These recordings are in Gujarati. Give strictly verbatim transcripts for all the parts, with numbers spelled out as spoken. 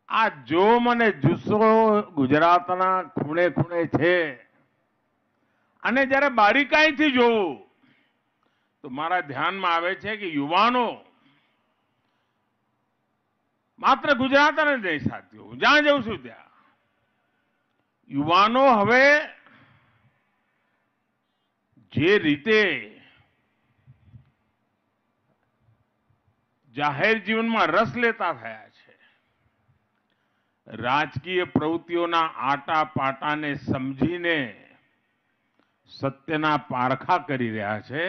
આ જોમ અને જુસ્સો ગુજરાતના ખૂણે ખૂણે છે અને જ્યારે બારીકાઈથી જોઉં તો મારા ધ્યાનમાં આવે છે કે યુવાનો માત્ર ગુજરાત અને નહીં સાથીઓ, જ્યાં જઉં છું ત્યાં યુવાનો હવે જે રીતે જાહેર જીવનમાં રસ લેતા થયા છે, રાજકીય પ્રવૃત્તિઓના આટા પાટાને સમજીને સત્યના પારખા કરી રહ્યા છે,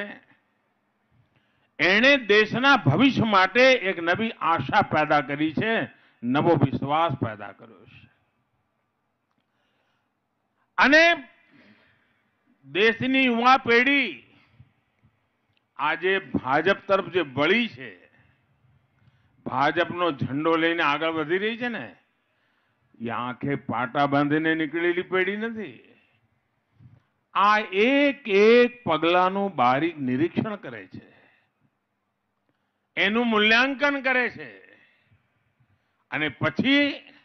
એણે દેશના ભવિષ્ય માટે એક નવી આશા પેદા કરી છે, નવો વિશ્વાસ પેદા કર્યો છે. અને દેશની યુવા પેઢી આજે ભાજપ તરફ જે વળી છે, ભાજપનો ઝંડો લઈને આગળ વધી રહી છે ને, એ આંખે પાટા બાંધીને નીકળેલી પેઢી નથી. આ એક એક પગલાનું બારીક નિરીક્ષણ કરે છે, એનું મૂલ્યાંકન કરે છે અને પછી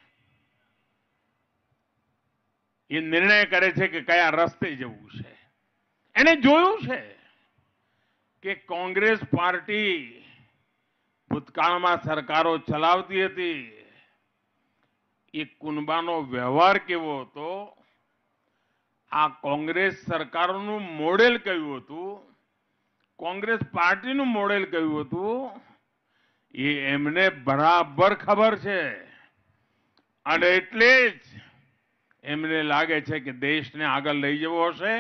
એ નિર્ણય કરે છે કે કયા રસ્તે જવું છે. એને જોયું છે કે કોંગ્રેસ પાર્ટી ભૂતકાળમાં સરકારો ચલાવતી હતી, એ કુનબાનો વ્યવહાર કેવો હતો, આ કોંગ્રેસ સરકારોનું મોડેલ કયું હતું, કોંગ્રેસ પાર્ટીનું મોડેલ કયું હતું, એ એમને બરાબર ખબર છે. અને એટલે જ એમને લાગે છે કે દેશને આગળ લઈ જવો હશે,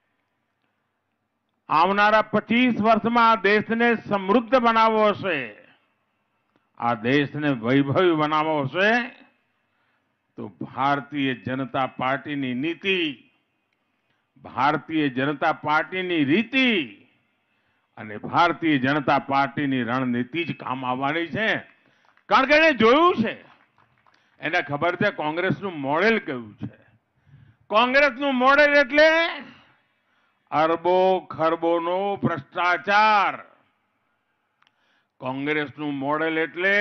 આવનારા પચીસ વર્ષમાં આ દેશને સમૃદ્ધ બનાવવો હશે, આ દેશને વૈભવી બનાવવો હશે, તો ભારતીય જનતા પાર્ટીની નીતિ, ભારતીય જનતા પાર્ટીની રીતિ અને ભારતીય જનતા પાર્ટીની રણનીતિ જ કામ આવવાની છે. કારણ કે એને જોયું છે, એને ખબર છે કોંગ્રેસનું મોડેલ કયું છે. કોંગ્રેસનું મોડેલ એટલે અરબો ખરબોનો ભ્રષ્ટાચાર. કોંગ્રેસનું મોડેલ એટલે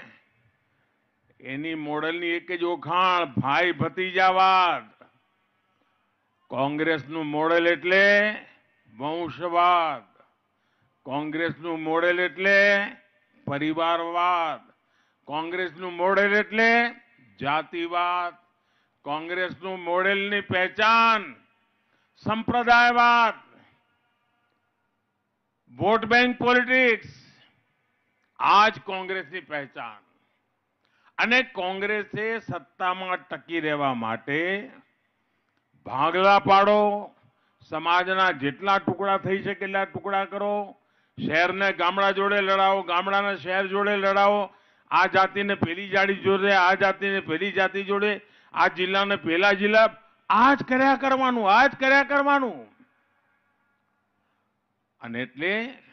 એની મોડેલની એક જ ઓળખાણ ભાઈ ભતીજાવાદ. કોંગ્રેસનું મોડેલ એટલે વંશવાદ. કોંગ્રેસનું મોડેલ એટલે પરિવારવાદ. કોંગ્રેસનું મોડેલ એટલે જાતિવાદ. કોંગ્રેસનું મોડેલની પહેચાન સંપ્રદાયવાદ, વોટ બેંક પોલિટિક્સ, આ જ કોંગ્રેસની પહેચાન. અને કોંગ્રેસે સત્તામાં ટકી રહેવા માટે ભાગલા પાડો, સમાજના જેટલા ટુકડા થઈ શકે એટલા ટુકડા કરો, શહેરને ગામડા જોડે લડાવો, ગામડાને શહેર જોડે લડાવો, આ જાતિને પેલી જાતિ જોડે, આ જાતિને પેલી જાતિ જોડે, આ જિલ્લાને પેલા જિલ્લા, આ જ કર્યા કરવાનું, આ જ કર્યા કરવાનું. અને એટલે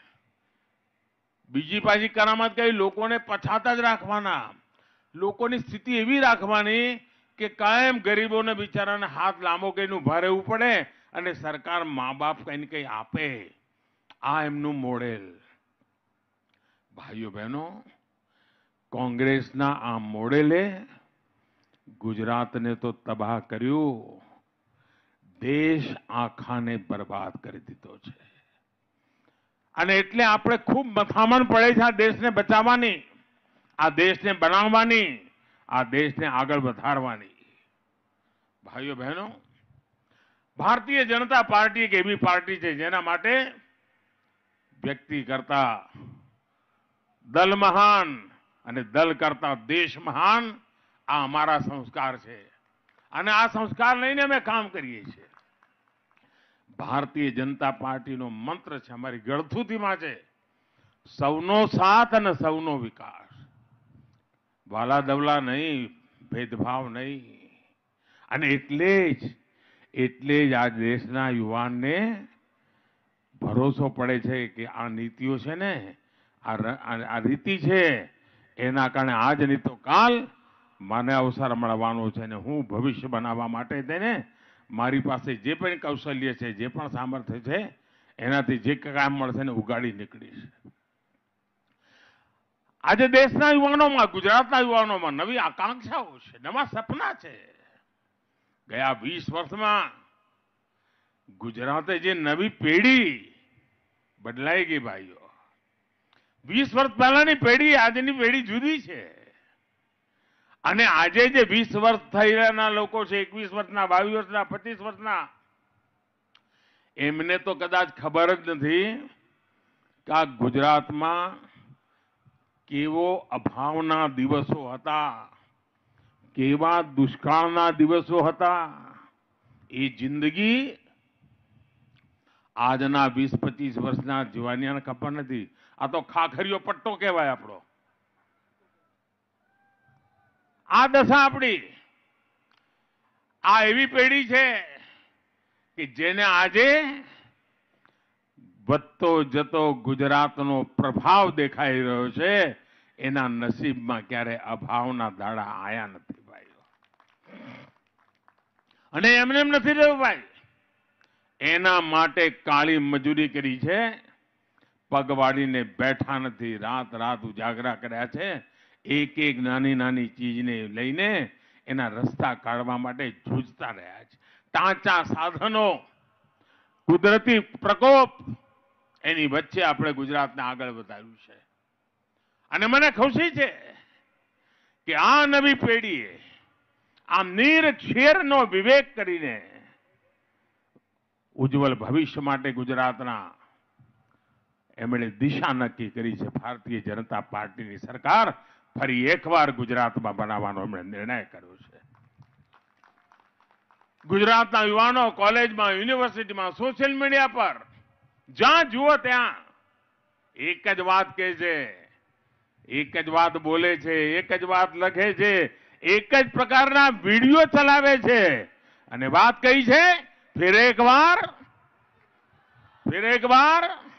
બીજી પાછી કરામત કઈ, લોકોને પછાત જ રાખવાના, લોકોની સ્થિતિ એવી રાખવાની કે કાયમ ગરીબોને બિચારાને હાથ લાંબો કરીને ઉભા રહેવું પડે અને સરકાર મા બાપ કઈ ને કઈ આપે. આ એમનું મોડેલ. ભાઈઓ બહેનો, કોંગ્રેસના આ મોડેલે ગુજરાતને તો તબાહ કર્યું, દેશ આખાને બરબાદ કરી દીધો છે. અને એટલે આપણે ખૂબ મથામણ પડે છે આ દેશને બચાવવાની, આ દેશને બનાવવાની, આ દેશને આગળ વધારવાની. ભાઈઓ બહેનો, ભારતીય જનતા પાર્ટી એક એવી પાર્ટી છે જેના માટે વ્યક્તિ કરતા દલ મહાન અને દલ કરતા દેશ મહાન, આ અમારા સંસ્કાર છે અને આ સંસ્કાર લઈને અમે કામ કરીએ છીએ. ભારતીય જનતા પાર્ટીનો મંત્ર છે, અમારી ગળથુથીમાં છે, સૌનો સાથ અને સૌનો વિકાસ. વાલા દવલા નહીં, ભેદભાવ નહીં. અને એટલે જ એટલે જ આ દેશના યુવાનને ભરોસો પડે છે કે આ નીતિઓ છે ને, આ રીતિ છે, એના કારણે આજ નહીં તો કાલ મને અવસર મળવાનો છે ને હું ભવિષ્ય બનાવવા માટે તેને મારી પાસે જે પણ કૌશલ્ય છે, જે પણ સામર્થ્ય છે, એનાથી જે કામ મળશે ને ઉગાડી નીકળીશ. આજે દેશના યુવાનોમાં, ગુજરાતના યુવાનોમાં નવી આકાંક્ષાઓ છે, નવા સપના છે. ગયા વીસ વર્ષમાં ગુજરાતે જે નવી પેઢી બદલાઈ ગઈ ભાઈઓ. વીસ વર્ષ પહેલાની પેઢી આજની પેઢી જુદી છે. અને આજે જે વીસ વર્ષ થયેલા લોકો છે, એકવીસ વર્ષના, બાવીસ વર્ષના, પચીસ વર્ષના, એમને તો કદાચ ખબર જ નથી કે આ ગુજરાતમાં કેવો અભાવના દિવસો હતા, કેવા દુષ્કાળના દિવસો હતા. એ જિંદગી આજના વીસ પચીસ વર્ષના જવાનિયાને ખબર નથી. આ તો ખાખરીયો પટ્ટો કહેવાય આપણો. આ દશા આપણી. આ એવી પેઢી છે કે જેને આજે વધતો જતો ગુજરાતનો પ્રભાવ દેખાઈ રહ્યો છે. એના નસીબમાં ક્યારે અભાવના દાડા આયા નથી ભાઈઓ. અને એમને એમ નથી રહ્યું ભાઈ. એના માટે કાળી મજૂરી કરી છે. પગવાડીને બેઠા નથી, રાત રાત ઉજાગરા કર્યા છે. એક એક નાની નાની ચીજને લઈને એના રસ્તા કાઢવા માટે જૂજતા રહ્યા છે. ટાંચા સાધનો, કુદરતી પ્રકોપ, એની વચ્ચે આપણે ગુજરાતને આગળ વધાર્યું છે. અને મને ખુશી છે કે આ નવી પેઢીએ આ નીર ક્ષેરનો વિવેક કરીને ઉજ્જવલ ભવિષ્ય માટે ગુજરાતના એમણે દિશા નક્કી કરી છે. ભારતીય જનતા પાર્ટીની સરકાર ફરી એકવાર ગુજરાતમાં બનાવવાનો એમણે નિર્ણય કર્યો છે. ગુજરાતના યુવાનો કોલેજમાં, યુનિવર્સિટીમાં, સોશિયલ મીડિયા પર જ્યાં જુઓ ત્યાં એક જ વાત કહે છે, એક જ વાત બોલે છે, એક જ વાત લખે છે, એક જ પ્રકારના વિડીયો ચલાવે છે. અને વાત કઈ છે? ફિર એક વાર, ફિર એક વાર